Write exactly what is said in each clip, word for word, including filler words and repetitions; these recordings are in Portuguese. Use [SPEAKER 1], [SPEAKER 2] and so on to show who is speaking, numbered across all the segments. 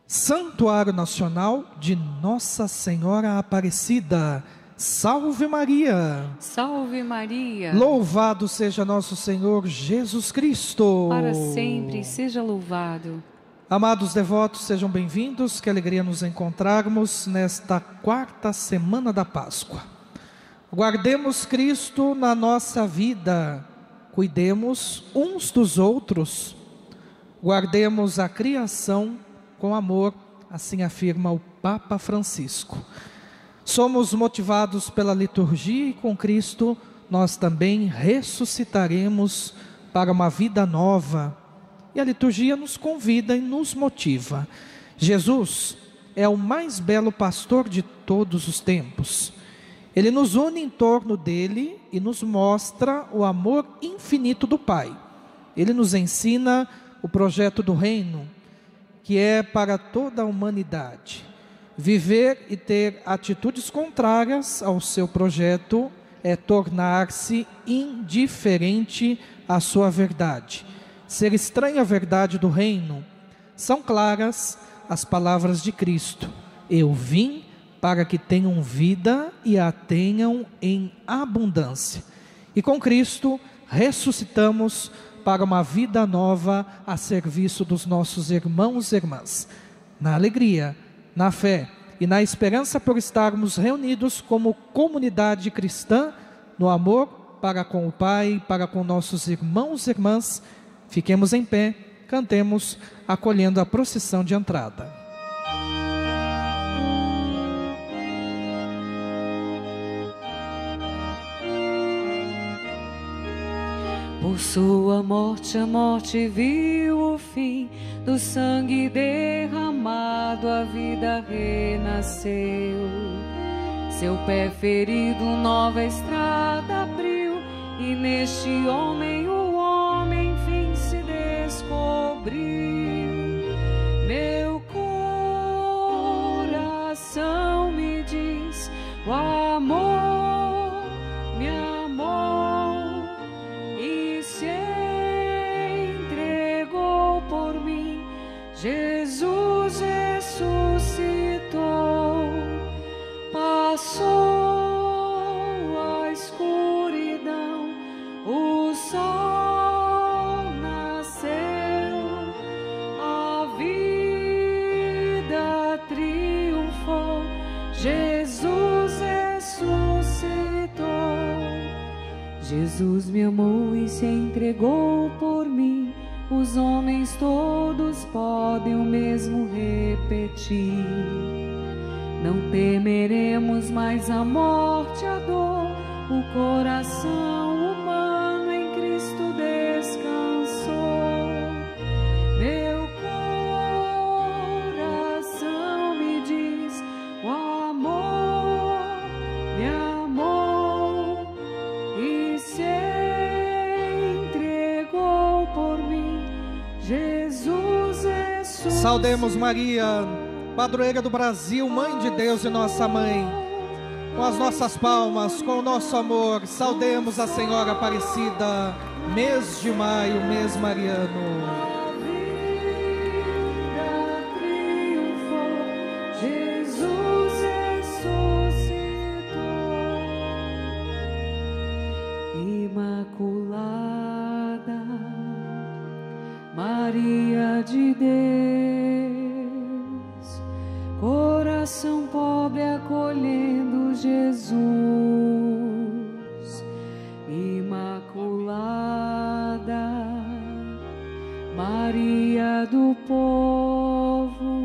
[SPEAKER 1] Santuário Nacional de Nossa Senhora Aparecida. Salve Maria!
[SPEAKER 2] Salve Maria!
[SPEAKER 1] Louvado seja nosso Senhor Jesus Cristo!
[SPEAKER 2] Para sempre seja louvado.
[SPEAKER 1] Amados devotos, sejam bem-vindos. Que alegria nos encontrarmos nesta quarta semana da Páscoa. Guardemos Cristo na nossa vida. Cuidemos uns dos outros. Guardemos a criação com amor, assim afirma o Papa Francisco. Somos motivados pela liturgia e com Cristo nós também ressuscitaremos para uma vida nova. E a liturgia nos convida e nos motiva. Jesus é o mais belo pastor de todos os tempos. Ele nos une em torno dele e nos mostra o amor infinito do Pai. Ele nos ensina o projeto do reino, que é para toda a humanidade. Viver e ter atitudes contrárias ao seu projeto é tornar-se indiferente à sua verdade. Ser estranho à verdade do reino. São claras as palavras de Cristo: eu vim para que tenham vida e a tenham em abundância. E com Cristo ressuscitamos para uma vida nova a serviço dos nossos irmãos e irmãs, na alegria, na fé e na esperança por estarmos reunidos como comunidade cristã, no amor para com o Pai, para com nossos irmãos e irmãs. Fiquemos em pé, cantemos, acolhendo a procissão de entrada.
[SPEAKER 2] Por sua morte, a morte viu o fim, do sangue derramado a vida renasceu. Seu pé ferido nova estrada abriu, e neste homem o homem enfim se descobriu. Meu coração me diz, o amor me amou e se entregou por mim. Jesus ressuscitou, passou a escuridão, o sol nasceu, a vida triunfou. Jesus ressuscitou. Jesus me amou e se entregou por mim. Os homens todos podem o mesmo repetir. Não temeremos mais a morte, a dor. O coração humano em Cristo descansou. Meu coração me diz, o amor me amou e se entregou por mim. Jesus ressuscitou.
[SPEAKER 1] Saudemos Maria, padroeira do Brasil, mãe de Deus e nossa mãe. Com as nossas palmas, com o nosso amor, saudemos a Senhora Aparecida. Mês de maio, mês mariano.
[SPEAKER 2] A vida triunfou, Jesus ressuscitou. Imaculada Maria de Deus, coração pobre acolhendo Jesus. Imaculada Maria do povo,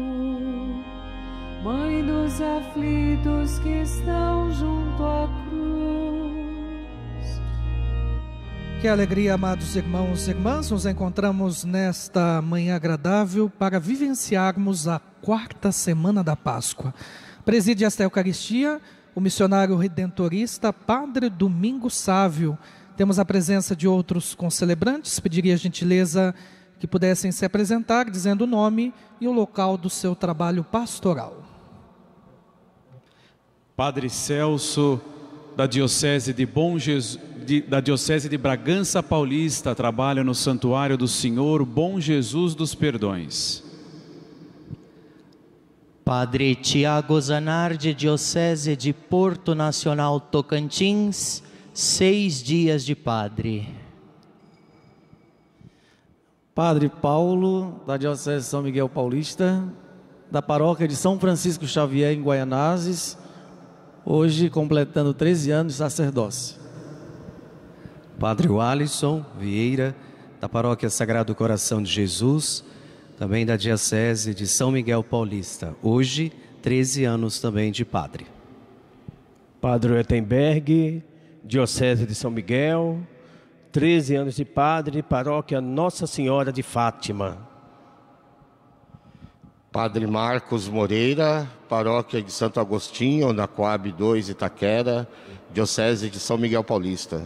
[SPEAKER 2] mãe dos aflitos que estão junto à cruz.
[SPEAKER 1] Que alegria, amados irmãos e irmãs, nos encontramos nesta manhã agradável para vivenciarmos a quarta semana da Páscoa. Preside esta Eucaristia o missionário redentorista Padre Domingos Sávio. Temos a presença de outros concelebrantes. Pediria a gentileza que pudessem se apresentar, dizendo o nome e o local do seu trabalho pastoral.
[SPEAKER 3] Padre Celso, da Diocese de Bom Jesus, de, da Diocese de Bragança Paulista, trabalha no Santuário do Senhor Bom Jesus dos Perdões.
[SPEAKER 4] Padre Tiago Zanardi, Diocese de Porto Nacional Tocantins, seis dias de padre.
[SPEAKER 5] Padre Paulo, da Diocese de São Miguel Paulista, da Paróquia de São Francisco Xavier, em Guaianazes, hoje completando treze anos de sacerdócio.
[SPEAKER 6] Padre Alisson Vieira, da Paróquia Sagrado Coração de Jesus, também da Diocese de São Miguel Paulista, hoje treze anos também de padre.
[SPEAKER 7] Padre Wettenberg, Diocese de São Miguel, treze anos de padre, Paróquia Nossa Senhora de Fátima.
[SPEAKER 8] Padre Marcos Moreira, Paróquia de Santo Agostinho, na Coab dois, Itaquera, Diocese de São Miguel Paulista.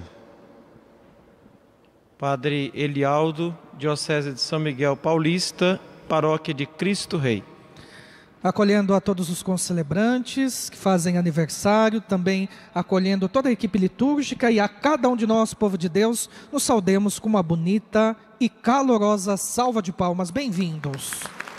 [SPEAKER 9] Padre Elialdo, Diocese de São Miguel Paulista, Paróquia de Cristo Rei.
[SPEAKER 1] Acolhendo a todos os concelebrantes que fazem aniversário, também acolhendo toda a equipe litúrgica e a cada um de nós, povo de Deus, nos saudemos com uma bonita e calorosa salva de palmas. Bem-vindos.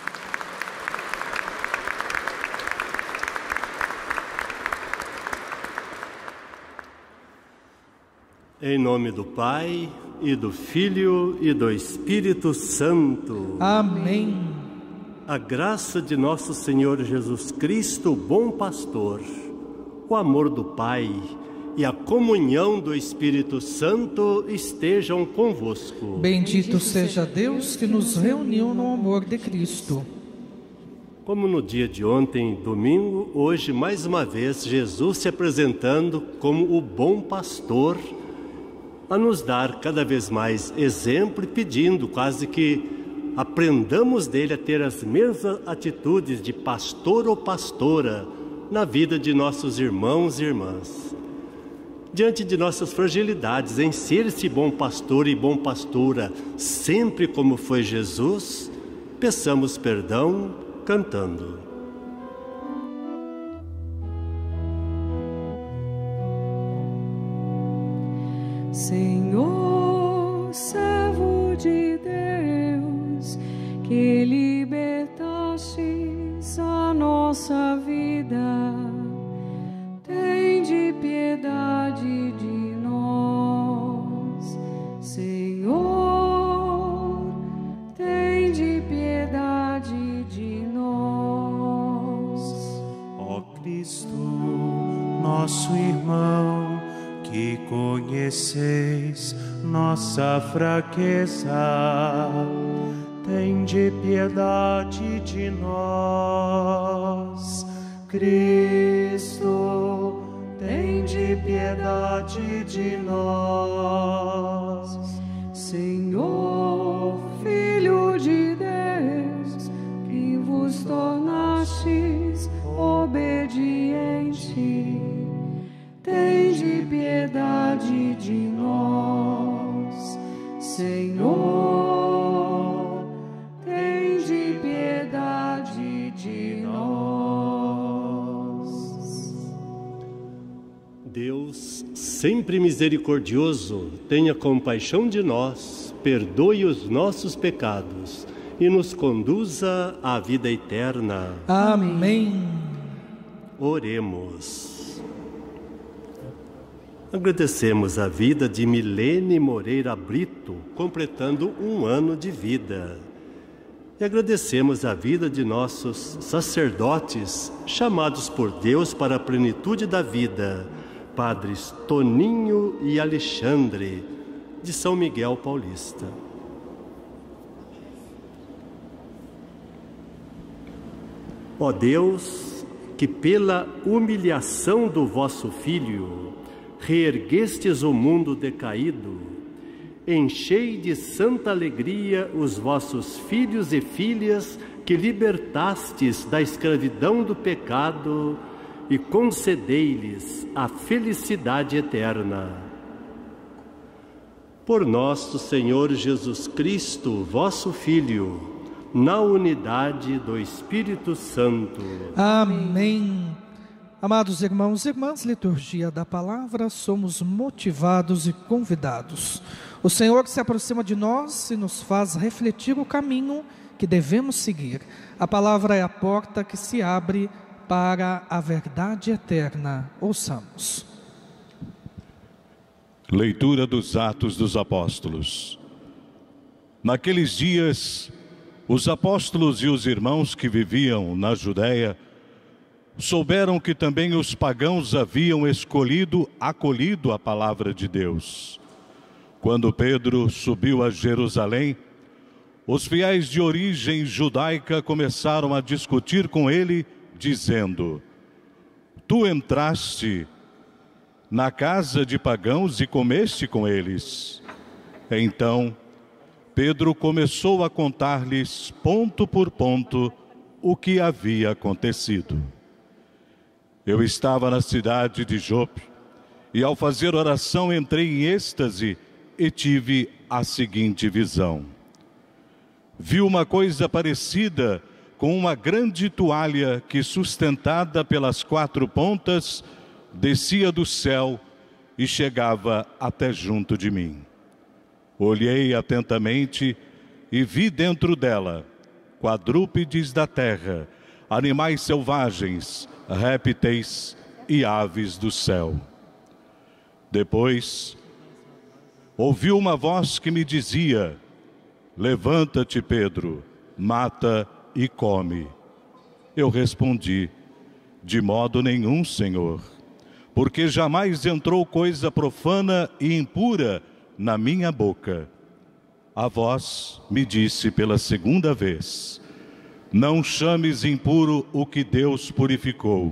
[SPEAKER 10] Em nome do Pai, e do Filho, e do Espírito Santo.
[SPEAKER 1] Amém.
[SPEAKER 10] A graça de nosso Senhor Jesus Cristo, bom pastor, o amor do Pai e a comunhão do Espírito Santo estejam convosco.
[SPEAKER 1] Bendito seja Deus que nos reuniu no amor de Cristo.
[SPEAKER 10] Como no dia de ontem, domingo, hoje mais uma vez Jesus se apresentando como o bom pastor, a nos dar cada vez mais exemplo e pedindo quase que aprendamos dele a ter as mesmas atitudes de pastor ou pastora na vida de nossos irmãos e irmãs. Diante de nossas fragilidades, em ser esse bom pastor e bom pastora, sempre como foi Jesus, peçamos perdão cantando.
[SPEAKER 2] Senhor, servo de Deus, que libertastes a nossa vida, tende piedade de nós. Senhor, tende piedade de nós.
[SPEAKER 11] Ó Cristo, nosso irmão, que conheceis nossa fraqueza, tende piedade de nós. Cristo, tende piedade de nós.
[SPEAKER 2] Senhor, Filho de Deus, que vos tornastes obediente, tende piedade de nós. Senhor, tende piedade de nós.
[SPEAKER 10] Deus, sempre misericordioso, tenha compaixão de nós, perdoe os nossos pecados e nos conduza à vida eterna.
[SPEAKER 1] Amém.
[SPEAKER 10] Oremos. Agradecemos a vida de Milene Moreira Brito, completando um ano de vida. E agradecemos a vida de nossos sacerdotes, chamados por Deus para a plenitude da vida, padres Toninho e Alexandre, de São Miguel Paulista. Ó Deus, que pela humilhação do vosso Filho, reerguestes o mundo decaído, enchei de santa alegria os vossos filhos e filhas que libertastes da escravidão do pecado e concedei-lhes a felicidade eterna. Por nosso Senhor Jesus Cristo, vosso Filho, na unidade do Espírito Santo.
[SPEAKER 1] Amém. Amados irmãos e irmãs, liturgia da palavra, somos motivados e convidados. O Senhor se aproxima de nós e nos faz refletir o caminho que devemos seguir. A palavra é a porta que se abre para a verdade eterna. Ouçamos.
[SPEAKER 12] Leitura dos Atos dos Apóstolos. Naqueles dias, os apóstolos e os irmãos que viviam na Judéia souberam que também os pagãos haviam escolhido, acolhido a palavra de Deus. Quando Pedro subiu a Jerusalém, os fiéis de origem judaica começaram a discutir com ele, dizendo: Tu entraste na casa de pagãos e comeste com eles. Então, Pedro começou a contar-lhes, ponto por ponto, o que havia acontecido. Eu estava na cidade de Jope, e ao fazer oração entrei em êxtase e tive a seguinte visão. Vi uma coisa parecida com uma grande toalha que, sustentada pelas quatro pontas, descia do céu e chegava até junto de mim. Olhei atentamente e vi dentro dela quadrúpedes da terra, animais selvagens, répteis e aves do céu. Depois, ouvi uma voz que me dizia: Levanta-te, Pedro, mata e come. Eu respondi: De modo nenhum, Senhor, porque jamais entrou coisa profana e impura na minha boca. A voz me disse pela segunda vez: Não chames impuro o que Deus purificou.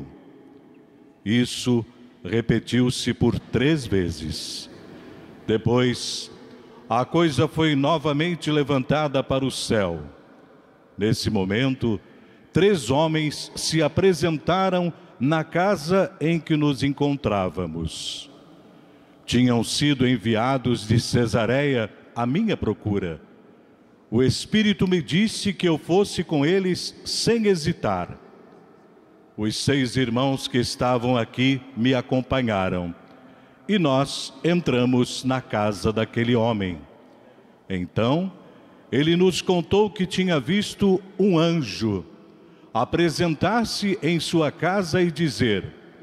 [SPEAKER 12] Isso repetiu-se por três vezes. Depois, a coisa foi novamente levantada para o céu. Nesse momento, três homens se apresentaram na casa em que nos encontrávamos. Tinham sido enviados de Cesareia à minha procura. O Espírito me disse que eu fosse com eles sem hesitar. Os seis irmãos que estavam aqui me acompanharam, e nós entramos na casa daquele homem. Então, ele nos contou que tinha visto um anjo apresentar-se em sua casa e dizer: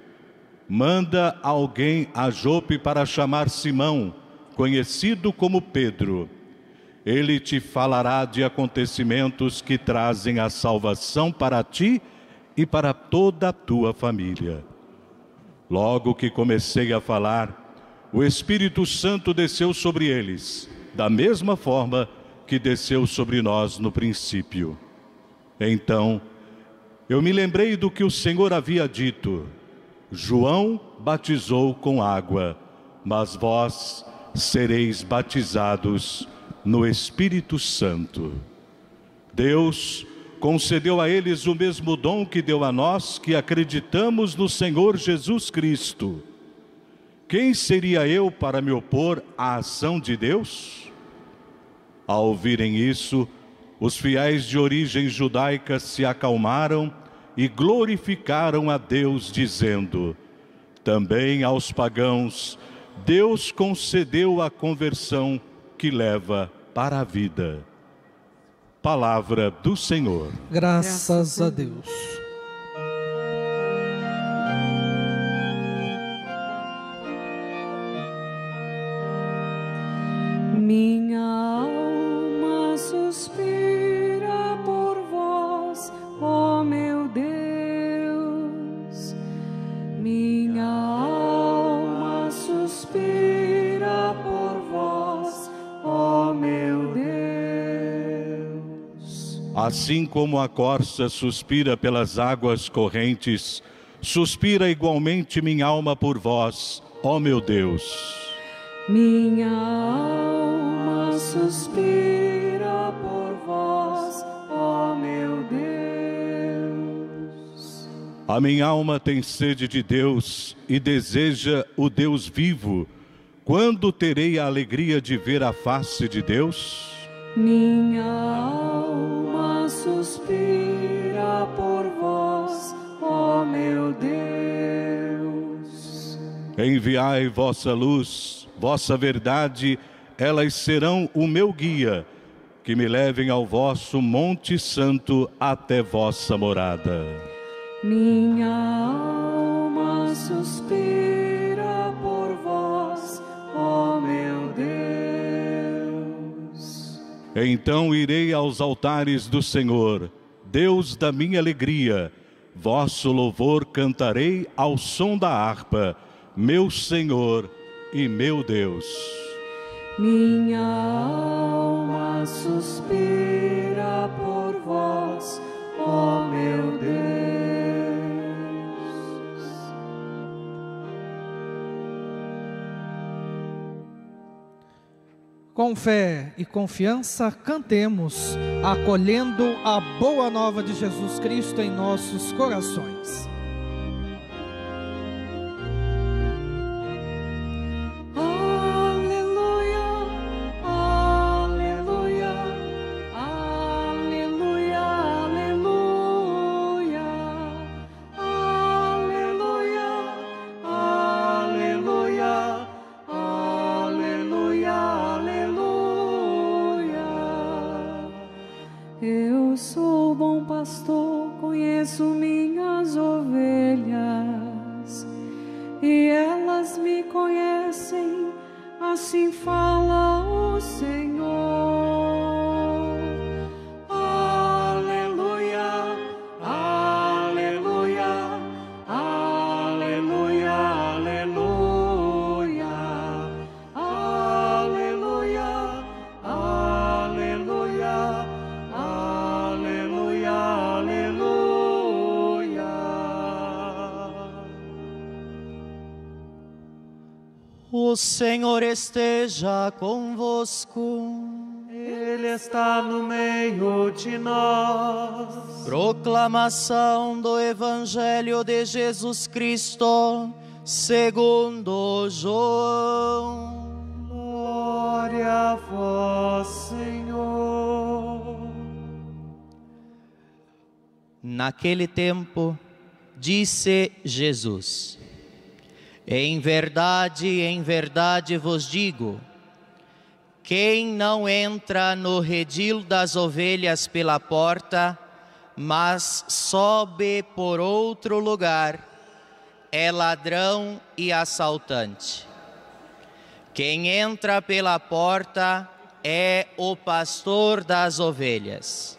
[SPEAKER 12] Manda alguém a Jope para chamar Simão, conhecido como Pedro. Ele te falará de acontecimentos que trazem a salvação para ti e para toda a tua família. Logo que comecei a falar, o Espírito Santo desceu sobre eles, da mesma forma que desceu sobre nós no princípio. Então, eu me lembrei do que o Senhor havia dito: João batizou com água, mas vós sereis batizados no Espírito Santo. Deus concedeu a eles o mesmo dom que deu a nós, que acreditamos no Senhor Jesus Cristo. Quem seria eu para me opor à ação de Deus? Ao ouvirem isso, os fiéis de origem judaica se acalmaram e glorificaram a Deus, dizendo: Também aos pagãos Deus concedeu a conversão que leva para a vida. Palavra do Senhor.
[SPEAKER 1] Graças a Deus.
[SPEAKER 2] Minha alma suspira por vós, ó meu Deus. Minha alma suspira por vós, ó meu Deus.
[SPEAKER 12] Assim como a corça suspira pelas águas correntes, suspira igualmente minha alma por vós, ó meu Deus.
[SPEAKER 2] Minha alma suspira por vós, ó meu Deus.
[SPEAKER 12] A minha alma tem sede de Deus e deseja o Deus vivo. Quando terei a alegria de ver a face de Deus?
[SPEAKER 2] Minha alma suspira por vós, ó meu Deus.
[SPEAKER 12] Enviai vossa luz, vossa verdade, elas serão o meu guia. que me levem ao vosso Monte Santo até vossa morada.
[SPEAKER 2] Minha alma suspira por vós, ó meu Deus.
[SPEAKER 12] Então irei aos altares do Senhor, Deus da minha alegria. Vosso louvor cantarei ao som da harpa, meu Senhor e meu Deus.
[SPEAKER 2] Minha alma suspira por vós, ó meu Deus.
[SPEAKER 1] Com fé e confiança, cantemos, acolhendo a boa nova de Jesus Cristo em nossos corações.
[SPEAKER 2] Eu sou o bom pastor, conheço minhas ovelhas, e elas me conhecem, assim fala o Senhor. Aleluia, aleluia, aleluia, aleluia, aleluia, aleluia. Aleluia, aleluia.
[SPEAKER 4] O Senhor esteja convosco.
[SPEAKER 11] Ele está no meio de nós.
[SPEAKER 4] Proclamação do Evangelho de Jesus Cristo, segundo João.
[SPEAKER 11] Glória a vós, Senhor.
[SPEAKER 4] Naquele tempo, disse Jesus: em verdade, em verdade vos digo, quem não entra no redil das ovelhas pela porta, mas sobe por outro lugar, é ladrão e assaltante. Quem entra pela porta é o pastor das ovelhas.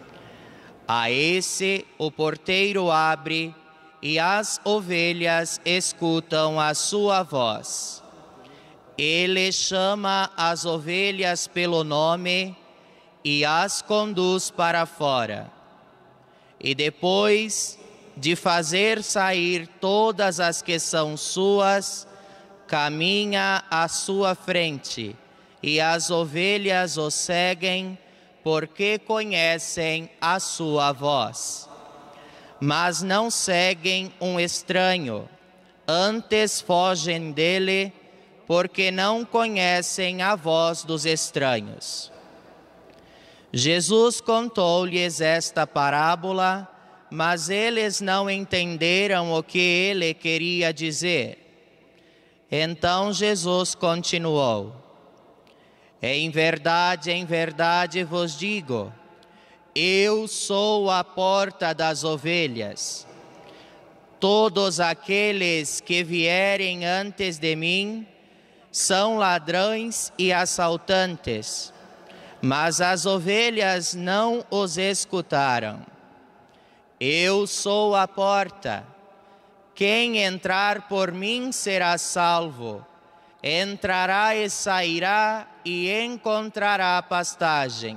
[SPEAKER 4] A esse o porteiro abre, e as ovelhas escutam a sua voz. Ele chama as ovelhas pelo nome e as conduz para fora. E depois de fazer sair todas as que são suas, caminha à sua frente, e as ovelhas o seguem, porque conhecem a sua voz. Mas não seguem um estranho, antes fogem dele, porque não conhecem a voz dos estranhos. Jesus contou-lhes esta parábola, mas eles não entenderam o que ele queria dizer. Então Jesus continuou: em verdade, em verdade vos digo, eu sou a porta das ovelhas. Todos aqueles que vierem antes de mim são ladrões e assaltantes, mas as ovelhas não os escutaram. Eu sou a porta. Quem entrar por mim será salvo. Entrará e sairá e encontrará pastagem.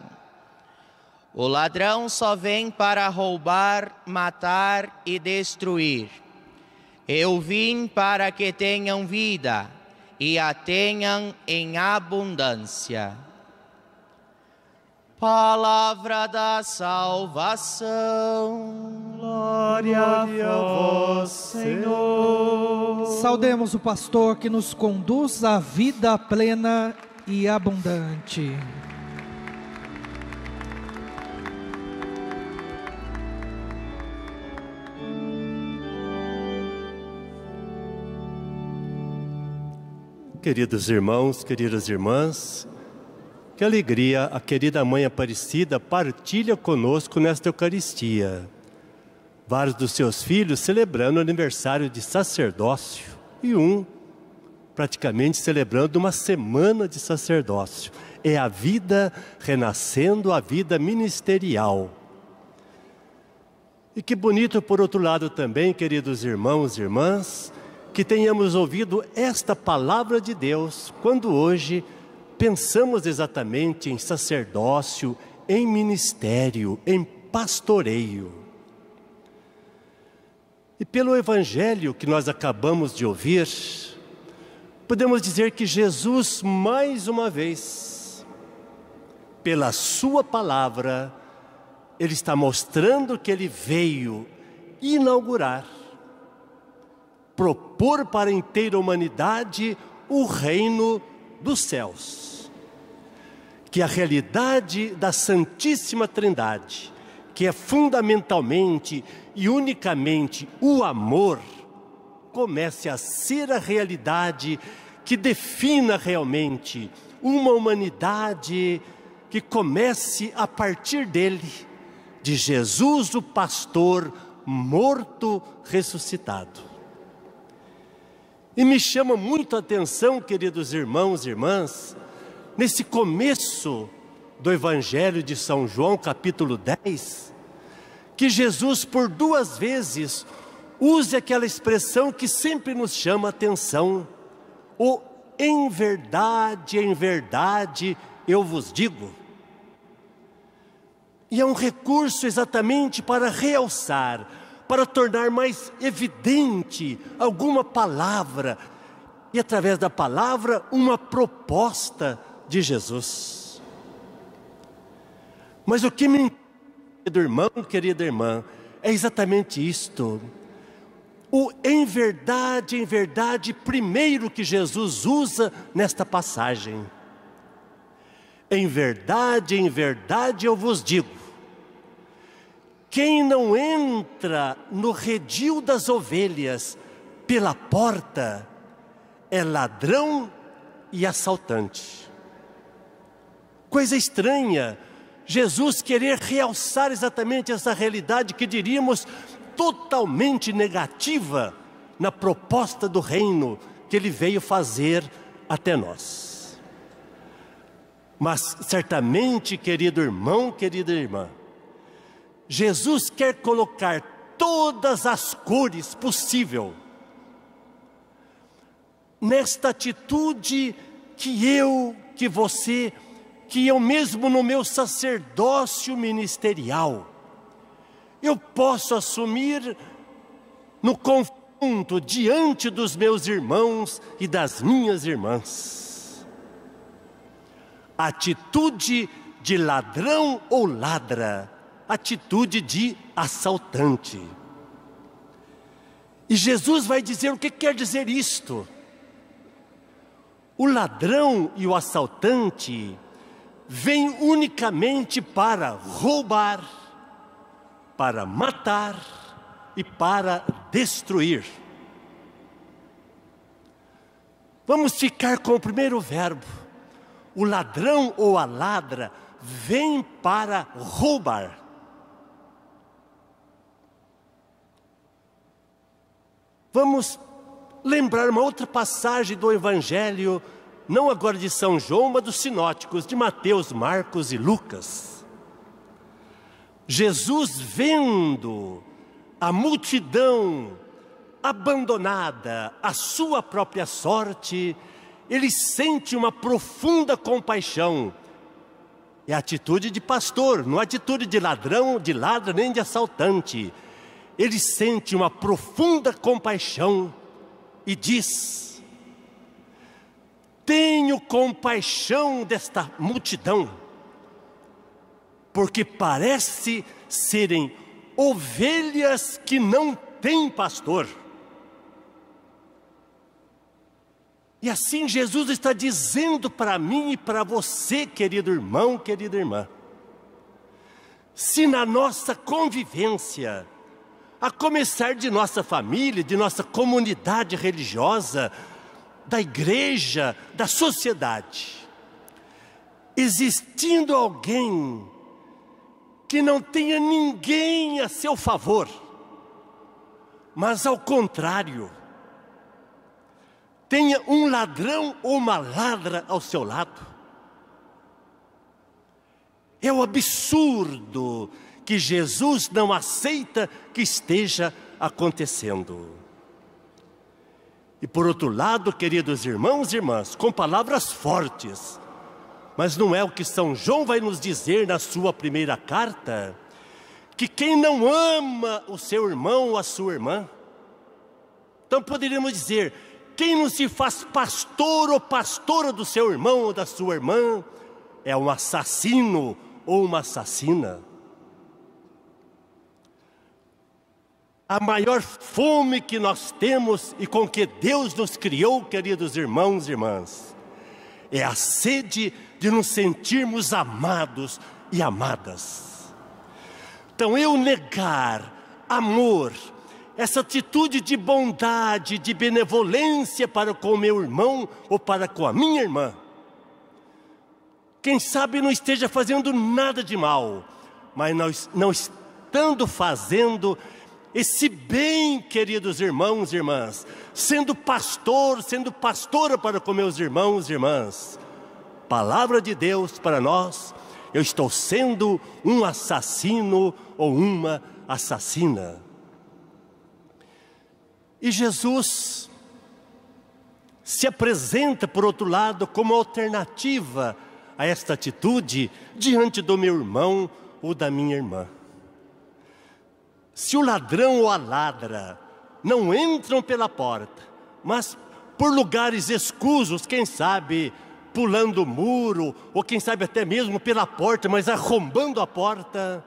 [SPEAKER 4] O ladrão só vem para roubar, matar e destruir. Eu vim para que tenham vida e a tenham em abundância. Palavra da salvação.
[SPEAKER 11] Glória a vós, Senhor.
[SPEAKER 1] Saudemos o pastor que nos conduz à vida plena e abundante.
[SPEAKER 10] Queridos irmãos, queridas irmãs, Que alegria a querida Mãe Aparecida partilha conosco nesta Eucaristia. Vários dos seus filhos celebrando o aniversário de sacerdócio e um praticamente celebrando uma semana de sacerdócio. É a vida renascendo, a vida ministerial. E que bonito, por outro lado também, queridos irmãos e irmãs, que tenhamos ouvido esta palavra de Deus, quando hoje pensamos exatamente em sacerdócio, em ministério, em pastoreio. E pelo Evangelho que nós acabamos de ouvir, podemos dizer que Jesus, mais uma vez, pela sua palavra, Ele está mostrando que Ele veio inaugurar, propor para a inteira humanidade o reino dos céus. Que a realidade da Santíssima Trindade, que é fundamentalmente e unicamente o amor, comece a ser a realidade que defina realmente uma humanidade que comece a partir dele, de Jesus o pastor morto ressuscitado. E me chama muito a atenção, queridos irmãos e irmãs, nesse começo do Evangelho de São João, capítulo dez, que Jesus por duas vezes use aquela expressão que sempre nos chama a atenção, o em verdade, em verdade eu vos digo. E é um recurso exatamente para realçar, para tornar mais evidente alguma palavra, e através da palavra uma proposta de Jesus. Mas o que me querido irmão, querida irmã, é exatamente isto. O em verdade, em verdade, primeiro que Jesus usa nesta passagem. Em verdade, em verdade eu vos digo, quem não entra no redil das ovelhas pela porta é ladrão e assaltante. Coisa estranha, Jesus querer realçar exatamente essa realidade que diríamos totalmente negativa na proposta do reino que Ele veio fazer até nós. Mas certamente, querido irmão, querida irmã, Jesus quer colocar todas as cores possível nesta atitude que eu, que você, que eu mesmo no meu sacerdócio ministerial, eu posso assumir no conjunto diante dos meus irmãos e das minhas irmãs. Atitude de ladrão ou ladra, atitude de assaltante. E Jesus vai dizer o que quer dizer isto. O ladrão e o assaltante vêm unicamente para roubar, para matar e para destruir. Vamos ficar com o primeiro verbo. O ladrão ou a ladra vem para roubar. Vamos lembrar uma outra passagem do Evangelho, não agora de São João, mas dos sinóticos, de Mateus, Marcos e Lucas. Jesus, vendo a multidão abandonada à sua própria sorte, Ele sente uma profunda compaixão. É a atitude de pastor, não é atitude de ladrão, de ladra, nem de assaltante. Ele sente uma profunda compaixão e diz: tenho compaixão desta multidão, porque parece serem ovelhas que não têm pastor. E assim Jesus está dizendo para mim e para você, querido irmão, querida irmã, se na nossa convivência, a começar de nossa família, de nossa comunidade religiosa, da igreja, da sociedade, existindo alguém que não tenha ninguém a seu favor, mas ao contrário, tenha um ladrão ou uma ladra ao seu lado. É o absurdo que Jesus não aceita que esteja acontecendo. E por outro lado, queridos irmãos e irmãs, com palavras fortes, mas não é o que São João vai nos dizer na sua primeira carta, que quem não ama o seu irmão ou a sua irmã, então poderíamos dizer, quem não se faz pastor ou pastora do seu irmão ou da sua irmã, é um assassino ou uma assassina. A maior fome que nós temos e com que Deus nos criou, queridos irmãos e irmãs, é a sede de nos sentirmos amados e amadas. Então eu negar amor, essa atitude de bondade, de benevolência para com o meu irmão ou para com a minha irmã, quem sabe não esteja fazendo nada de mal, mas nós não estando fazendo esse bem, queridos irmãos e irmãs, sendo pastor, sendo pastora para com meus irmãos e irmãs, palavra de Deus para nós, eu estou sendo um assassino ou uma assassina. E Jesus se apresenta, por outro lado, como alternativa a esta atitude diante do meu irmão ou da minha irmã. Se o ladrão ou a ladra não entram pela porta, mas por lugares escusos, quem sabe pulando o muro, ou quem sabe até mesmo pela porta, mas arrombando a porta,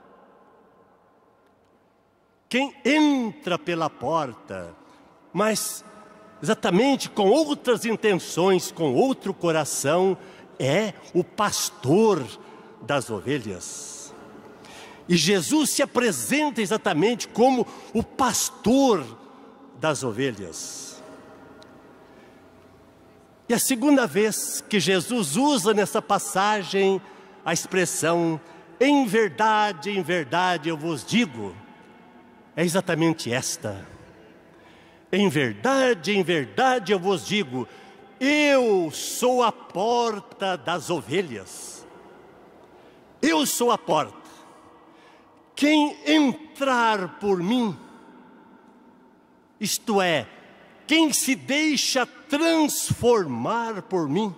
[SPEAKER 10] quem entra pela porta, mas exatamente com outras intenções, com outro coração, é o pastor das ovelhas. E Jesus se apresenta exatamente como o pastor das ovelhas. E a segunda vez que Jesus usa nessa passagem a expressão em verdade, em verdade eu vos digo, é exatamente esta. Em verdade, em verdade eu vos digo, eu sou a porta das ovelhas. Eu sou a porta. Quem entrar por mim, isto é, quem se deixa transformar por mim,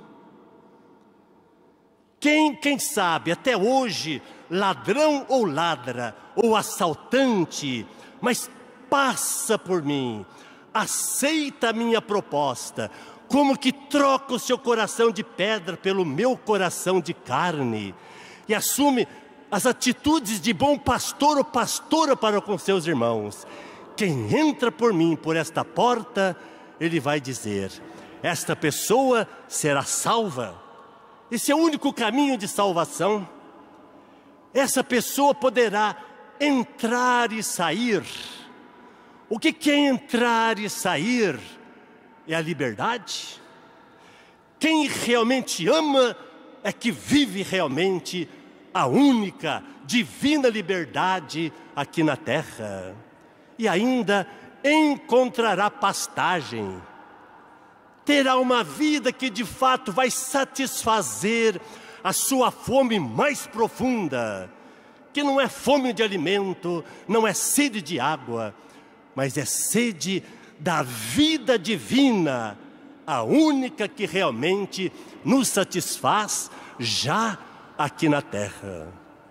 [SPEAKER 10] quem, quem sabe, até hoje, ladrão ou ladra, ou assaltante, mas passa por mim, aceita a minha proposta, como que troca o seu coração de pedra pelo meu coração de carne, e assume as atitudes de bom pastor ou pastora para com seus irmãos. Quem entra por mim, por esta porta, ele vai dizer, esta pessoa será salva. Esse é o único caminho de salvação. Essa pessoa poderá entrar e sair. O que que é entrar e sair? É a liberdade. Quem realmente ama é que vive realmente a única divina liberdade aqui na terra. E ainda encontrará pastagem. Terá uma vida que de fato vai satisfazer a sua fome mais profunda, que não é fome de alimento, não é sede de água, mas é sede da vida divina, a única que realmente nos satisfaz já aqui na terra.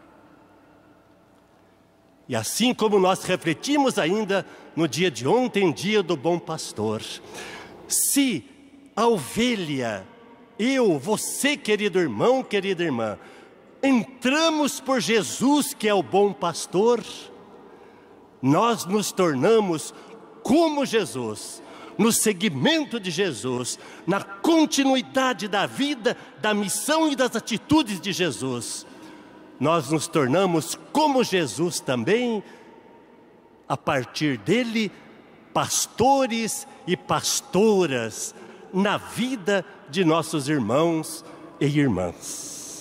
[SPEAKER 10] E assim como nós refletimos ainda no dia de ontem, dia do bom pastor, se a ovelha, eu, você, querido irmão, querida irmã, entramos por Jesus, que é o bom pastor, nós nos tornamos como Jesus, no seguimento de Jesus, na continuidade da vida, da missão e das atitudes de Jesus. Nós nos tornamos como Jesus também, a partir dele, pastores e pastoras na vida de nossos irmãos e irmãs.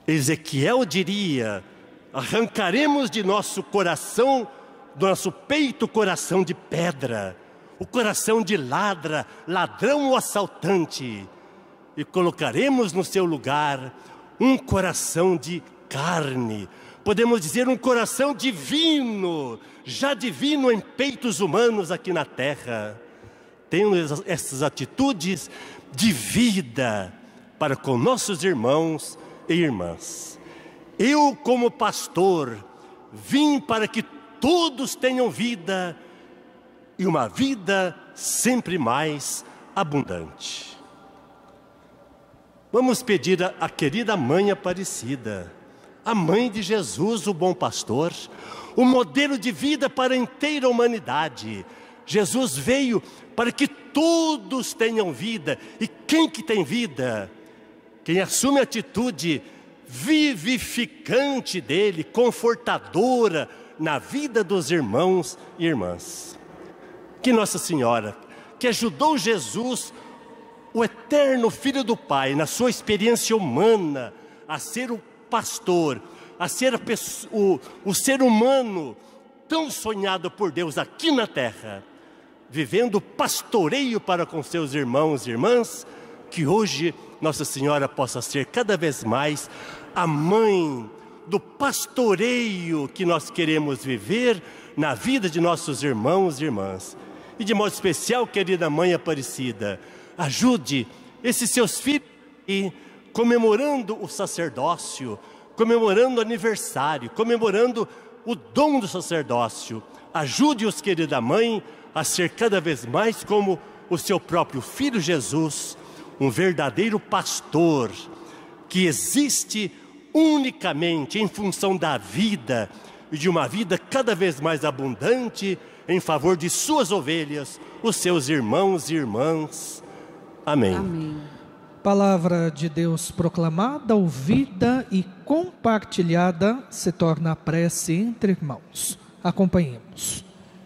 [SPEAKER 10] Ezequiel diria: arrancaremos de nosso coração, do nosso peito, coração de pedra, o coração de ladra, ladrão ou assaltante, e colocaremos no seu lugar um coração de carne, podemos dizer um coração divino, já divino em peitos humanos aqui na terra. Tendo essas atitudes de vida para com nossos irmãos e irmãs. Eu, como pastor, vim para que todos tenham vida, e uma vida sempre mais abundante. Vamos pedir à querida Mãe Aparecida, a Mãe de Jesus, o bom pastor, o modelo de vida para a inteira humanidade. Jesus veio para que todos tenham vida. E quem que tem vida? Quem assume a atitude vivificante dele, confortadora na vida dos irmãos e irmãs. Que Nossa Senhora, que ajudou Jesus, o eterno Filho do Pai, na sua experiência humana, a ser o pastor, a ser a pessoa, o, o ser humano tão sonhado por Deus aqui na terra, vivendo pastoreio para com seus irmãos e irmãs, que hoje Nossa Senhora possa ser cada vez mais a mãe do pastoreio que nós queremos viver na vida de nossos irmãos e irmãs. E de modo especial, querida Mãe Aparecida, ajude esses seus filhos e comemorando o sacerdócio, comemorando o aniversário, comemorando o dom do sacerdócio. Ajude-os, querida Mãe, a ser cada vez mais como o seu próprio Filho Jesus, um verdadeiro pastor que existe unicamente em função da vida e de uma vida cada vez mais abundante em favor de suas ovelhas, os seus irmãos e irmãs. Amém.
[SPEAKER 2] Amém.
[SPEAKER 1] Palavra de Deus proclamada, ouvida e compartilhada se torna a prece entre irmãos. Acompanhemos.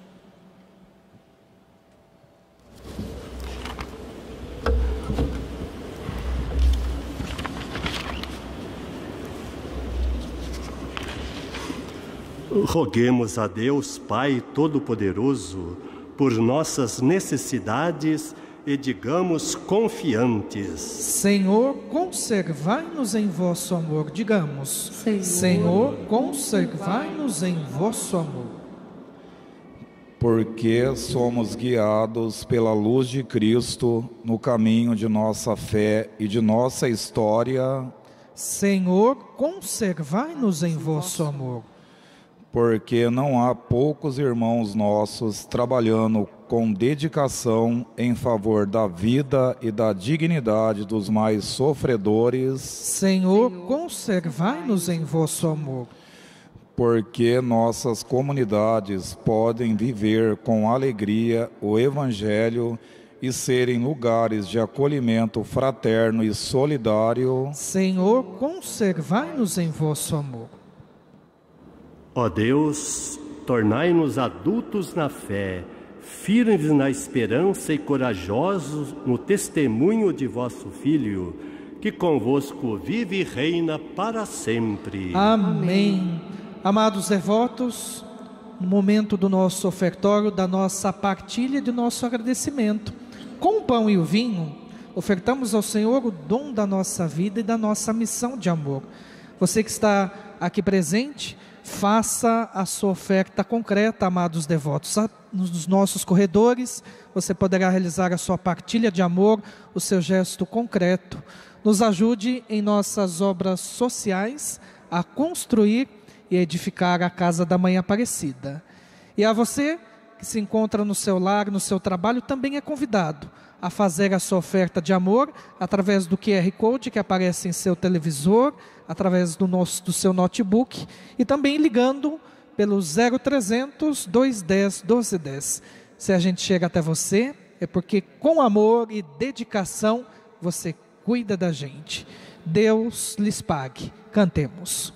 [SPEAKER 10] Roguemos a Deus, Pai Todo-Poderoso, por nossas necessidades e digamos confiantes:
[SPEAKER 1] Senhor, conservai-nos em vosso amor. Digamos:
[SPEAKER 2] Senhor,
[SPEAKER 1] Senhor, conservai-nos em vosso amor.
[SPEAKER 13] Porque somos guiados pela luz de Cristo no caminho de nossa fé e de nossa história.
[SPEAKER 1] Senhor, conservai-nos em vosso amor.
[SPEAKER 13] Porque não há poucos irmãos nossos trabalhando com dedicação em favor da vida e da dignidade dos mais sofredores.
[SPEAKER 1] Senhor, conservai-nos em vosso amor.
[SPEAKER 13] Porque nossas comunidades podem viver com alegria o Evangelho e serem lugares de acolhimento fraterno e solidário.
[SPEAKER 1] Senhor, conservai-nos em vosso amor.
[SPEAKER 10] Ó Deus, tornai-nos adultos na fé, firmes na esperança e corajosos no testemunho de vosso Filho, que convosco vive e reina para sempre.
[SPEAKER 1] Amém. Amados devotos, no momento do nosso ofertório, da nossa partilha, de nosso agradecimento, com o pão e o vinho, ofertamos ao Senhor o dom da nossa vida e da nossa missão de amor. Você que está aqui presente, faça a sua oferta concreta, amados devotos. Nos nossos corredores, você poderá realizar a sua partilha de amor, o seu gesto concreto. Nos ajude em nossas obras sociais a construir e edificar a casa da Mãe Aparecida. E a você que se encontra no seu lar, no seu trabalho, também é convidado a fazer a sua oferta de amor através do Q R Code que aparece em seu televisor, através do, nosso, do seu notebook e também ligando pelo zero trezentos, duzentos e dez, doze dez. Se a gente chega até você, é porque com amor e dedicação você cuida da gente. Deus lhes pague. Cantemos.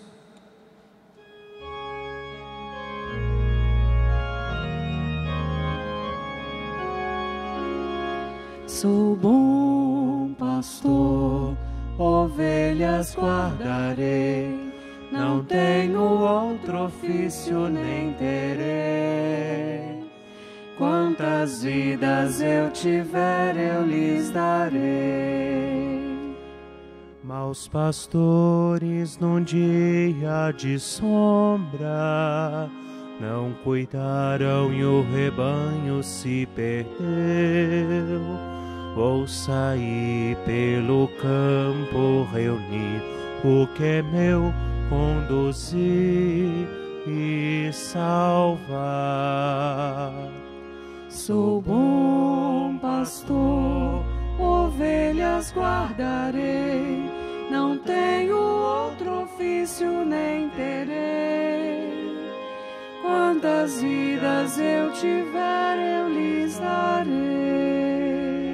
[SPEAKER 2] Sou bom pastor,
[SPEAKER 11] ovelhas guardarei, não tenho outro ofício nem terei. Quantas vidas eu tiver, eu lhes darei. Maus pastores num dia de sombra não cuidaram e o rebanho se perdeu. Vou sair pelo campo, reunir o que é meu, conduzir e salvar. Sou bom pastor, ovelhas guardarei, não tenho outro ofício nem terei. Quantas vidas eu tiver, eu lhes darei.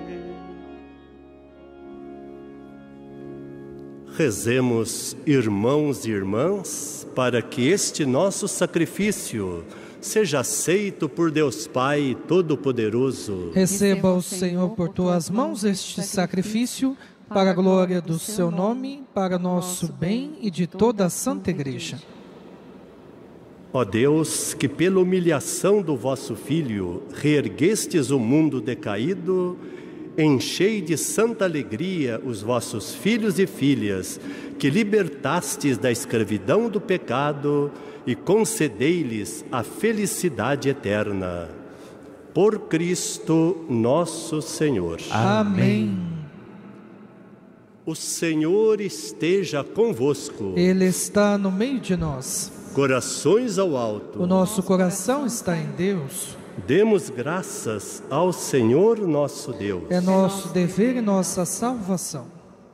[SPEAKER 10] Rezemos, irmãos e irmãs, para que este nosso sacrifício seja aceito por Deus Pai Todo-Poderoso.
[SPEAKER 1] Receba o Senhor por tuas mãos este sacrifício, para a glória do seu nome, para nosso bem e de toda a Santa Igreja.
[SPEAKER 10] Ó Deus, que pela humilhação do vosso Filho reerguestes o mundo decaído, enchei de santa alegria os vossos filhos e filhas, que libertastes da escravidão do pecado e concedei-lhes a felicidade eterna. Por Cristo nosso Senhor.
[SPEAKER 1] Amém.
[SPEAKER 10] O Senhor esteja convosco.
[SPEAKER 1] Ele está no meio de nós.
[SPEAKER 10] Corações ao alto.
[SPEAKER 1] O nosso coração está em Deus.
[SPEAKER 10] Demos graças ao Senhor nosso Deus.
[SPEAKER 1] É nosso dever e nossa salvação.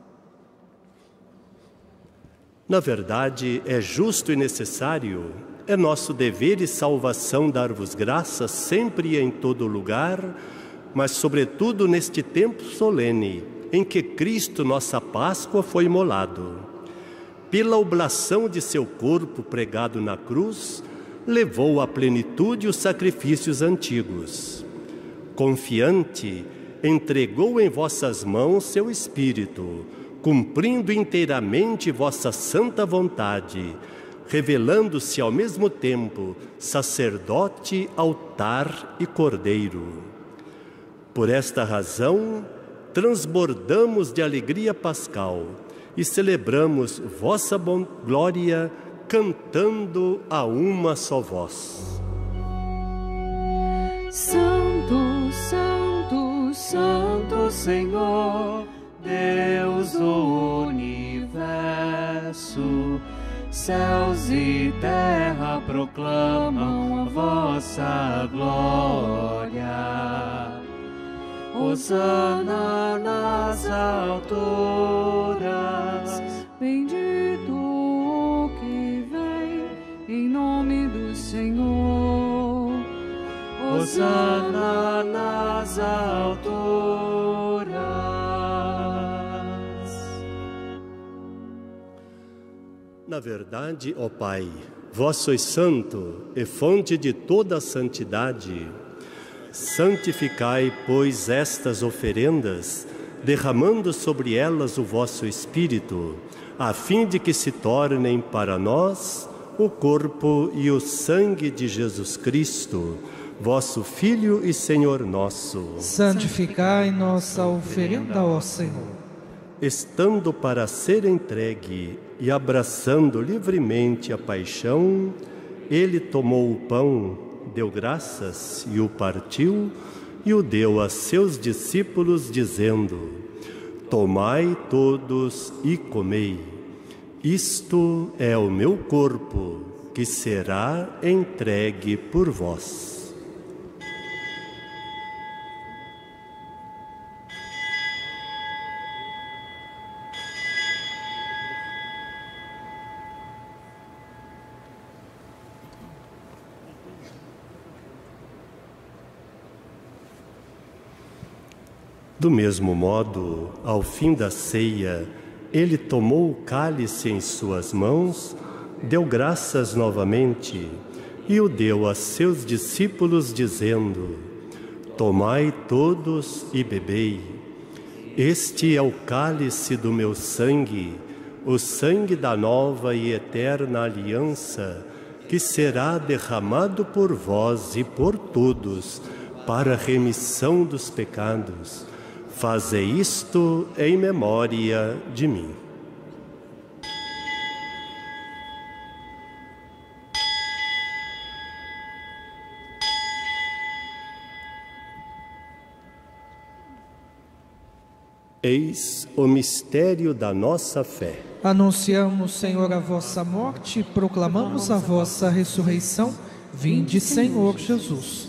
[SPEAKER 10] Na verdade, é justo e necessário, é nosso dever e salvação dar-vos graças sempre e em todo lugar, mas sobretudo neste tempo solene, em que Cristo, nossa Páscoa, foi imolado. Pela oblação de seu corpo pregado na cruz, levou à plenitude os sacrifícios antigos. Confiante, entregou em vossas mãos seu Espírito, cumprindo inteiramente vossa santa vontade, revelando-se ao mesmo tempo sacerdote, altar e cordeiro. Por esta razão, transbordamos de alegria pascal e celebramos vossa glória, cantando a uma só voz.
[SPEAKER 11] Santo, Santo, Santo Senhor, Deus do universo, céus e terra proclamam a vossa glória. Hosana nas alturas, bendito o que vem em nome do Senhor. Hosana nas alturas.
[SPEAKER 10] Na verdade, ó Pai, vós sois santo e fonte de toda a santidade. Santificai, pois, estas oferendas, derramando sobre elas o vosso Espírito, a fim de que se tornem para nós o corpo e o sangue de Jesus Cristo, vosso Filho e Senhor nosso.
[SPEAKER 1] Santificai nossa oferenda, ó Senhor.
[SPEAKER 10] Estando para ser entregue e abraçando livremente a paixão, ele tomou o pão, deu graças e o partiu, e o deu a seus discípulos, dizendo: tomai todos e comei. Isto é o meu corpo, que será entregue por vós. Do mesmo modo, ao fim da ceia, ele tomou o cálice em suas mãos, deu graças novamente e o deu a seus discípulos, dizendo: tomai todos e bebei. Este é o cálice do meu sangue, o sangue da nova e eterna aliança, que será derramado por vós e por todos, para a remissão dos pecados. Fazei isto em memória de mim. Eis o mistério da nossa fé.
[SPEAKER 1] Anunciamos, Senhor, a vossa morte e proclamamos a vossa ressurreição. Vinde, Senhor Jesus.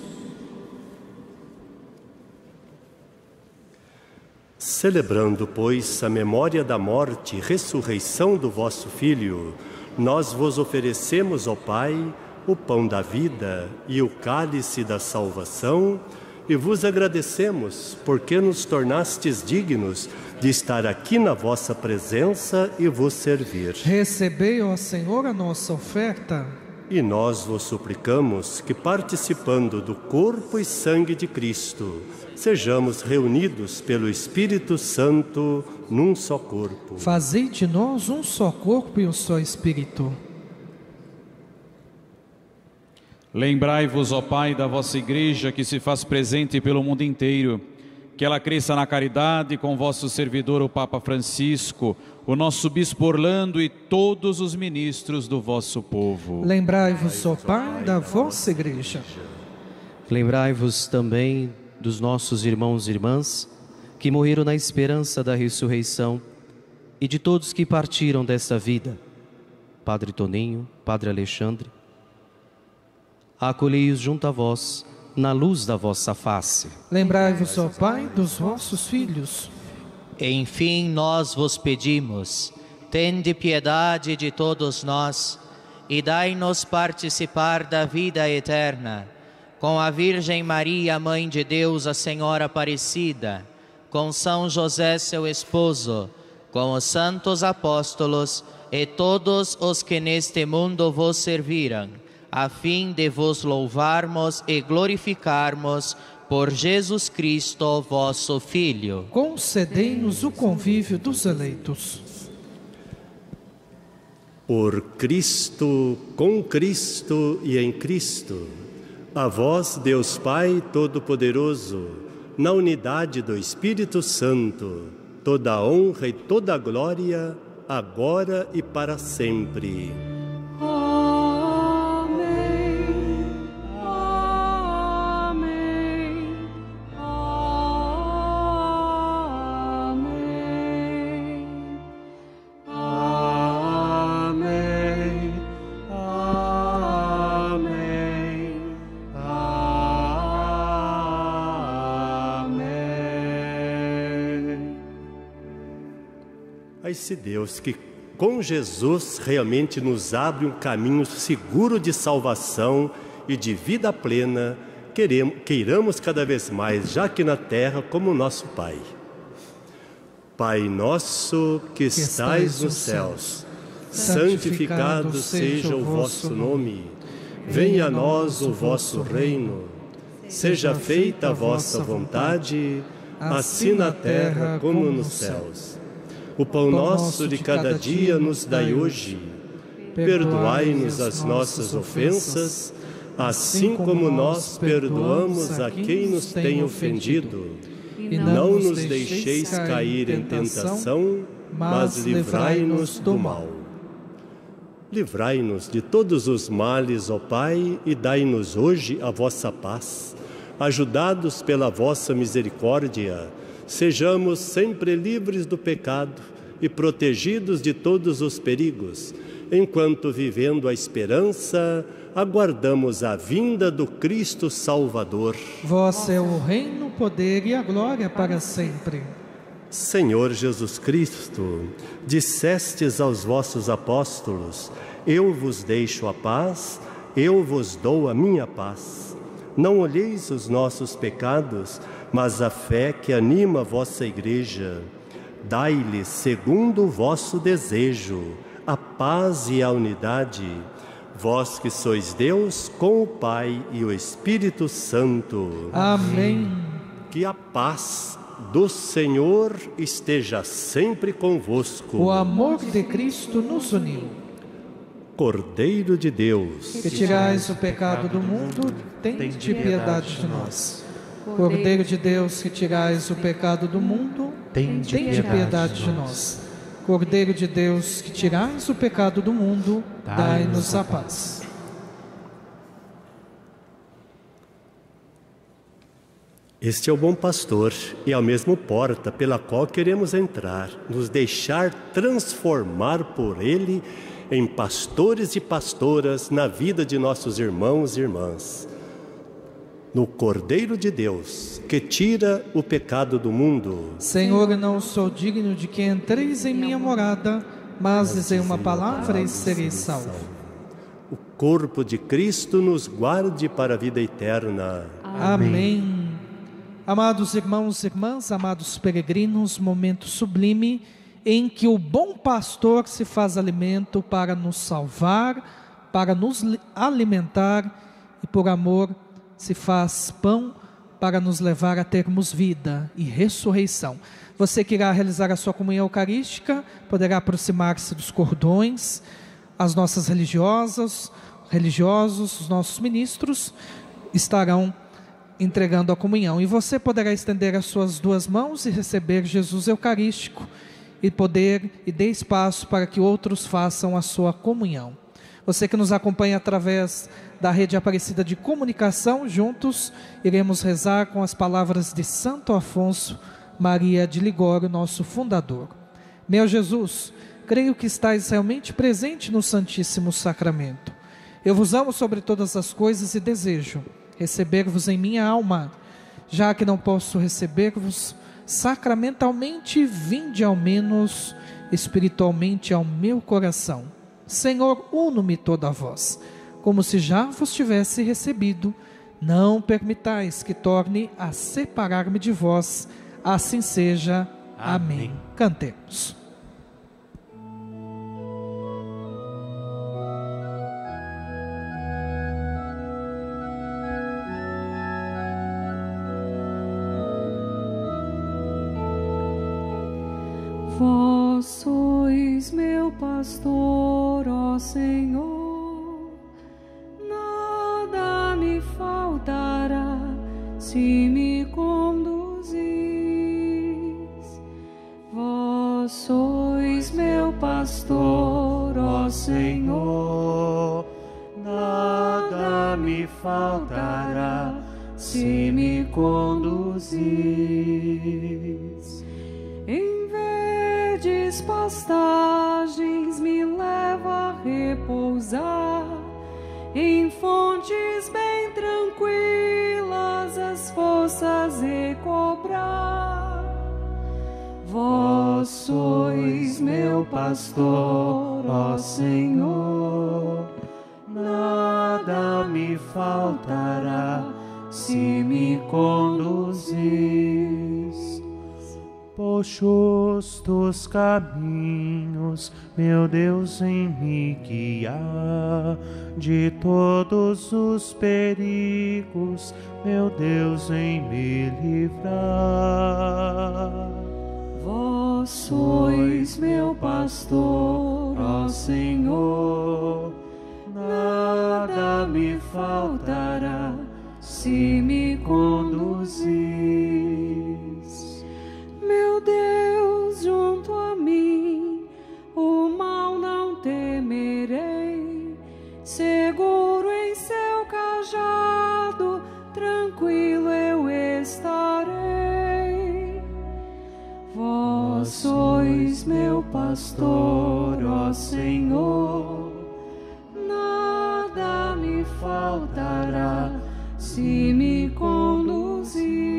[SPEAKER 10] Celebrando, pois, a memória da morte e ressurreição do vosso Filho, nós vos oferecemos, ó Pai, o pão da vida e o cálice da salvação, e vos agradecemos porque nos tornastes dignos de estar aqui na vossa presença e vos servir.
[SPEAKER 1] Recebei, ó Senhor, a nossa oferta.
[SPEAKER 10] E nós vos suplicamos que, participando do corpo e sangue de Cristo, sejamos reunidos pelo Espírito Santo num só corpo.
[SPEAKER 1] Fazei de nós um só corpo e um só Espírito.
[SPEAKER 3] Lembrai-vos, ó Pai, da vossa Igreja que se faz presente pelo mundo inteiro, que ela cresça na caridade com vosso servidor, o Papa Francisco, o nosso Bispo Orlando e todos os ministros do vosso povo.
[SPEAKER 1] Lembrai-vos, ó Pai, da vossa Igreja.
[SPEAKER 6] Lembrai-vos também dos nossos irmãos e irmãs que morreram na esperança da ressurreição e de todos que partiram desta vida. Padre Toninho, Padre Alexandre, acolhei-os junto a vós, na luz da vossa face.
[SPEAKER 1] Lembrai-vos, ó Pai, dos vossos filhos.
[SPEAKER 4] Enfim, nós vos pedimos, tende piedade de todos nós e dai-nos participar da vida eterna, com a Virgem Maria, Mãe de Deus, a Senhora Aparecida, com São José, seu esposo, com os santos apóstolos e todos os que neste mundo vos serviram, a fim de vos louvarmos e glorificarmos por Jesus Cristo, vosso Filho.
[SPEAKER 1] Concedei-nos o convívio dos eleitos.
[SPEAKER 10] Por Cristo, com Cristo e em Cristo, a vós, Deus Pai Todo-Poderoso, na unidade do Espírito Santo, toda a honra e toda a glória, agora e para sempre. Esse Deus que com Jesus realmente nos abre um caminho seguro de salvação e de vida plena, queremos, queiramos cada vez mais, já aqui na terra, como nosso Pai. Pai nosso que estais nos céus, santificado seja o vosso nome. Venha a nós o vosso reino. Seja feita a vossa vontade, assim na terra como nos céus. O pão nosso de cada dia nos dai hoje. Perdoai-nos as nossas ofensas, assim como nós perdoamos a quem nos tem ofendido. E não nos deixeis cair em tentação, mas livrai-nos do mal. Livrai-nos de todos os males, ó Pai, e dai-nos hoje a vossa paz. Ajudados pela vossa misericórdia, sejamos sempre livres do pecado e protegidos de todos os perigos, enquanto, vivendo a esperança, aguardamos a vinda do Cristo Salvador.
[SPEAKER 1] Vós é o reino, o poder e a glória para sempre.
[SPEAKER 10] Senhor Jesus Cristo, dissestes aos vossos apóstolos: eu vos deixo a paz, eu vos dou a minha paz. Não olheis os nossos pecados, mas a fé que anima a vossa Igreja. Dai-lhe, segundo o vosso desejo, a paz e a unidade. Vós que sois Deus com o Pai e o Espírito Santo.
[SPEAKER 1] Amém.
[SPEAKER 10] Que a paz do Senhor esteja sempre convosco.
[SPEAKER 1] O amor de Cristo nos uniu.
[SPEAKER 10] Cordeiro de Deus,
[SPEAKER 1] que tirais o pecado do mundo, tende piedade de nós. Cordeiro de Deus, que tirais o pecado do mundo, tende piedade de nós. Cordeiro de Deus, que tirais o pecado do mundo, dai-nos a paz.
[SPEAKER 10] Este é o bom pastor e é a mesma porta pela qual queremos entrar, nos deixar transformar por ele em pastores e pastoras na vida de nossos irmãos e irmãs. No Cordeiro de Deus, que tira o pecado do mundo.
[SPEAKER 1] Senhor, eu não sou digno de que entreis em minha morada, mas dizei uma palavra e serei salvo.
[SPEAKER 10] O corpo de Cristo nos guarde para a vida eterna.
[SPEAKER 1] Amém. Amados irmãos e irmãs, amados peregrinos, momento sublime em que o bom pastor se faz alimento para nos salvar, para nos alimentar e por amor se faz pão para nos levar a termos vida e ressurreição. Você que irá realizar a sua comunhão eucarística poderá aproximar-se dos cordões, as nossas religiosas, religiosos, os nossos ministros estarão entregando a comunhão. E você poderá estender as suas duas mãos e receber Jesus Eucarístico e poder e dê espaço para que outros façam a sua comunhão. Você que nos acompanha através da rede Aparecida de Comunicação, juntos iremos rezar com as palavras de Santo Afonso Maria de Ligório, nosso fundador. Meu Jesus, creio que estais realmente presente no Santíssimo Sacramento. Eu vos amo sobre todas as coisas e desejo receber-vos em minha alma. Já que não posso receber-vos sacramentalmente, vinde ao menos espiritualmente ao meu coração. Senhor, uno-me toda a vós, como se já vos tivesse recebido. Não permitais que torne a separar-me de vós. Assim seja. Amém. Amém. Cantemos.
[SPEAKER 2] Vós sois meu pastor, ó Senhor, nada me faltará se me conduzis. Vós sois meu pastor, ó Senhor, nada me faltará se me conduzis. Em verdes pastagens me leva a repousar, em fontes bem tranquilas as forças recobrar. Vós sois meu pastor, ó Senhor, nada me faltará se me conduzis. Por justos caminhos, meu Deus, em me guiar, de todos os perigos, meu Deus, em me livrar. Vós sois meu pastor, ó Senhor, nada me faltará se me conduzis. Meu Deus, junto a mim, o mal não temerei, seguro em seu cajado, tranquilo eu estarei. Vós sois meu pastor, ó Senhor, nada me faltará se me conduzis.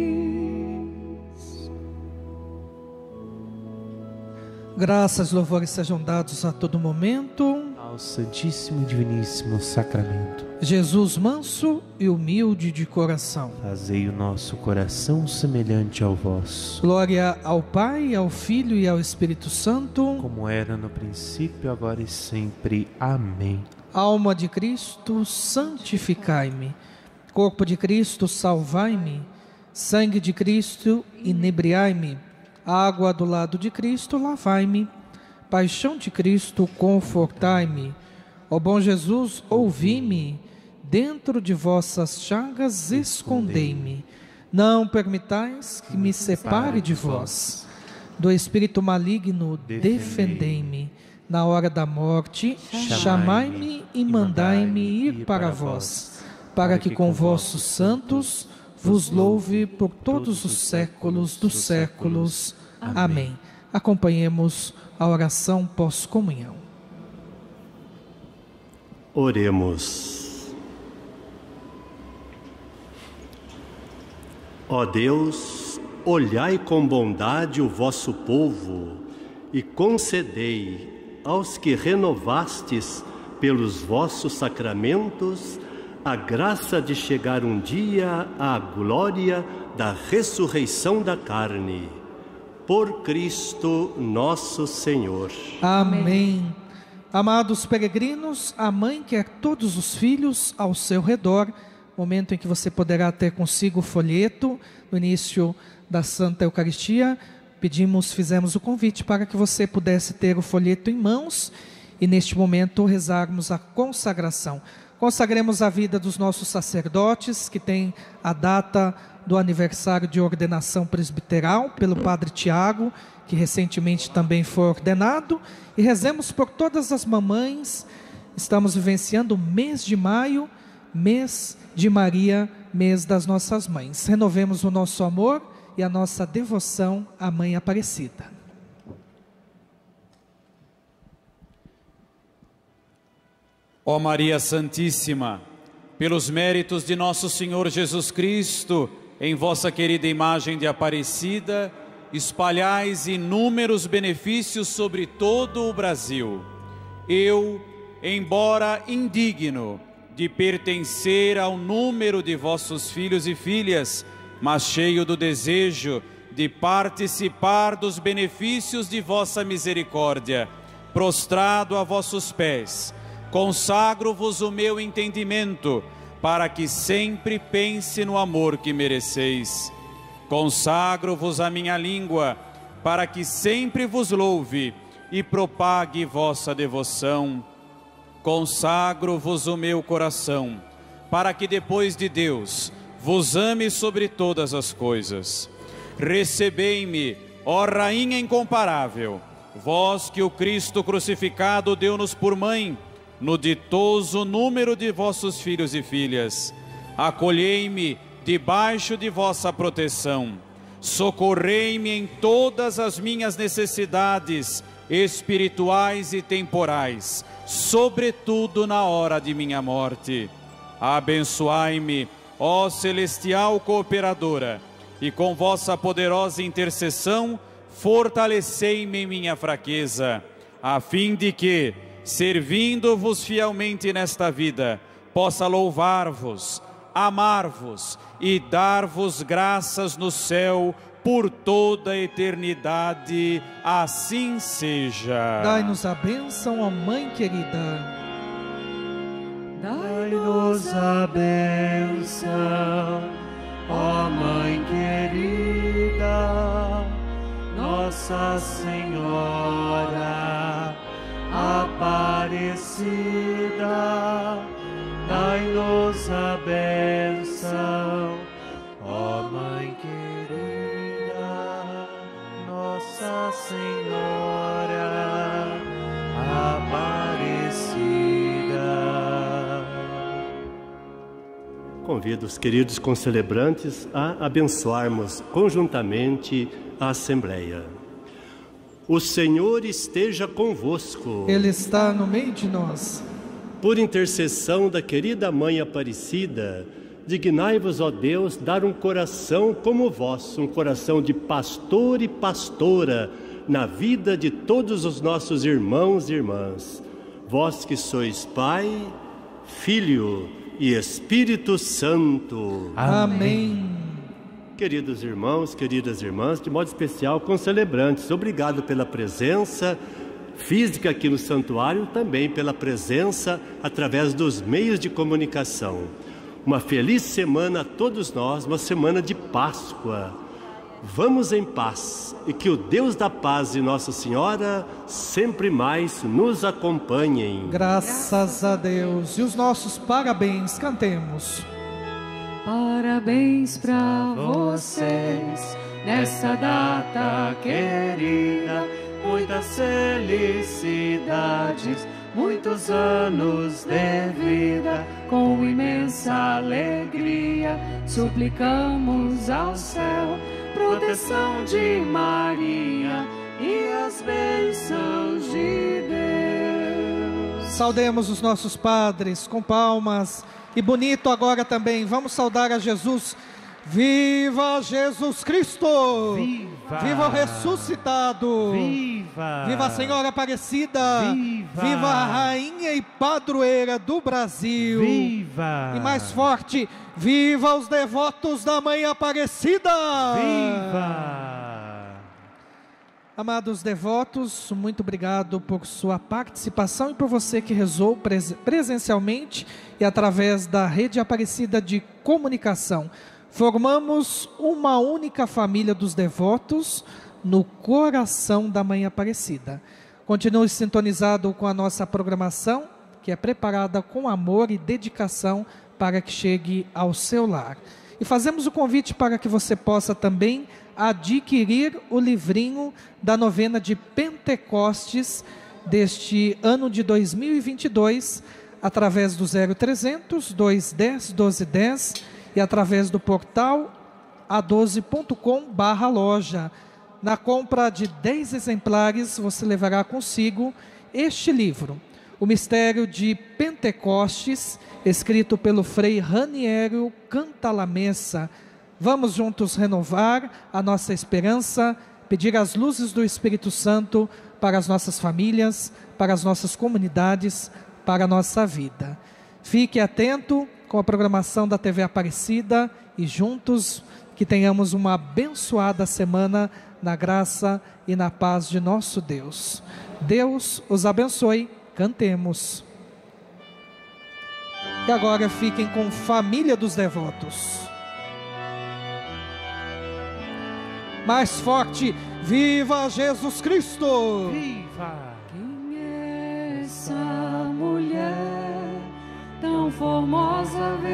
[SPEAKER 1] Graças, louvores sejam dados a todo momento
[SPEAKER 11] ao Santíssimo e Diviníssimo Sacramento.
[SPEAKER 1] Jesus manso e humilde de coração,
[SPEAKER 11] fazei o nosso coração semelhante ao vosso.
[SPEAKER 1] Glória ao Pai, ao Filho e ao Espírito Santo,
[SPEAKER 11] como era no princípio, agora e sempre. Amém.
[SPEAKER 1] Alma de Cristo, santificai-me. Corpo de Cristo, salvai-me. Sangue de Cristo, inebriai-me. Água do lado de Cristo, lavai-me. Paixão de Cristo, confortai-me. Ó bom Jesus, ouvi-me. Dentro de vossas chagas, escondei-me. Não permitais que me separe de vós. Do espírito maligno, defendei-me. Na hora da morte, chamai-me e mandai-me ir para vós, para que com vossos santos vos louve por todos os séculos dos séculos. Amém. Acompanhemos a oração pós-comunhão.
[SPEAKER 10] Oremos. Ó Deus, olhai com bondade o vosso povo e concedei aos que renovastes pelos vossos sacramentos a graça de chegar um dia à glória da ressurreição da carne. Por Cristo nosso Senhor.
[SPEAKER 1] Amém. Amados peregrinos, a mãe quer todos os filhos ao seu redor, momento em que você poderá ter consigo o folheto no início da Santa Eucaristia. Pedimos, fizemos o convite para que você pudesse ter o folheto em mãos e neste momento rezarmos a consagração. Consagremos a vida dos nossos sacerdotes, que tem a data do aniversário de ordenação presbiteral pelo Padre Tiago, que recentemente também foi ordenado, e rezemos por todas as mamães. Estamos vivenciando o mês de maio, mês de Maria, mês das nossas mães. Renovemos o nosso amor e a nossa devoção à Mãe Aparecida.
[SPEAKER 3] Ó Maria Santíssima, pelos méritos de nosso Senhor Jesus Cristo, em vossa querida imagem de Aparecida, espalhais inúmeros benefícios sobre todo o Brasil. Eu, embora indigno de pertencer ao número de vossos filhos e filhas, mas cheio do desejo de participar dos benefícios de vossa misericórdia, prostrado a vossos pés, consagro-vos o meu entendimento, para que sempre pense no amor que mereceis. Consagro-vos a minha língua, para que sempre vos louve e propague vossa devoção. Consagro-vos o meu coração, para que depois de Deus vos ame sobre todas as coisas. Recebei-me, ó Rainha incomparável, vós que o Cristo crucificado deu-nos por mãe, no ditoso número de vossos filhos e filhas. Acolhei-me debaixo de vossa proteção. Socorrei-me em todas as minhas necessidades espirituais e temporais, sobretudo na hora de minha morte. Abençoai-me, ó celestial cooperadora, e com vossa poderosa intercessão, fortalecei-me em minha fraqueza, a fim de que, servindo-vos fielmente nesta vida, possa louvar-vos, amar-vos e dar-vos graças no céu por toda a eternidade. Assim seja.
[SPEAKER 1] Dai-nos a bênção, ó Mãe querida.
[SPEAKER 11] Dai-nos a bênção, ó Mãe querida, Nossa Senhora Aparecida. Dai-nos a bênção, ó Mãe querida, Nossa Senhora Aparecida.
[SPEAKER 10] Convido os queridos concelebrantes a abençoarmos conjuntamente a Assembleia. O Senhor esteja convosco.
[SPEAKER 1] Ele está no meio de nós.
[SPEAKER 10] Por intercessão da querida Mãe Aparecida, dignai-vos, ó Deus, dar um coração como o vosso, um coração de pastor e pastora na vida de todos os nossos irmãos e irmãs. Vós que sois Pai, Filho e Espírito Santo.
[SPEAKER 1] Amém.
[SPEAKER 10] Queridos irmãos, queridas irmãs, de modo especial concelebrantes, obrigado pela presença física aqui no santuário, também pela presença através dos meios de comunicação. Uma feliz semana a todos nós, uma semana de Páscoa. Vamos em paz e que o Deus da paz e Nossa Senhora sempre mais nos acompanhem.
[SPEAKER 1] Graças a Deus. E os nossos parabéns, cantemos.
[SPEAKER 2] Parabéns pra vocês nessa data querida, muitas felicidades, muitos anos de vida, com imensa alegria, suplicamos ao céu proteção de Maria e as bênçãos de Deus.
[SPEAKER 1] Saudemos os nossos padres com palmas. E bonito agora também, vamos saudar a Jesus. Viva Jesus Cristo!
[SPEAKER 11] Viva!
[SPEAKER 1] Viva o ressuscitado!
[SPEAKER 11] Viva!
[SPEAKER 1] Viva a Senhora Aparecida!
[SPEAKER 11] Viva!
[SPEAKER 1] Viva a Rainha e Padroeira do Brasil!
[SPEAKER 11] Viva!
[SPEAKER 1] E mais forte, viva os devotos da Mãe Aparecida!
[SPEAKER 11] Viva!
[SPEAKER 1] Amados devotos, muito obrigado por sua participação e por você que rezou pres presencialmente e através da Rede Aparecida de Comunicação. Formamos uma única família dos devotos no coração da Mãe Aparecida. Continue sintonizado com a nossa programação, que é preparada com amor e dedicação para que chegue ao seu lar. E fazemos o convite para que você possa também adquirir o livrinho da novena de Pentecostes deste ano de dois mil e vinte e dois, através do zero trezentos, dois dez, doze dez e através do portal a doze ponto com barra loja. Na compra de dez exemplares, você levará consigo este livro, O Mistério de Pentecostes, escrito pelo Frei Raniero Cantalamessa. Vamos juntos renovar a nossa esperança, pedir as luzes do Espírito Santo para as nossas famílias, para as nossas comunidades, para a nossa vida. Fique atento com a programação da T V Aparecida e juntos que tenhamos uma abençoada semana na graça e na paz de nosso Deus. Deus os abençoe, cantemos. E agora fiquem com Família dos Devotos. Mais forte, viva Jesus Cristo!
[SPEAKER 11] Viva!
[SPEAKER 2] Quem é essa mulher tão formosa?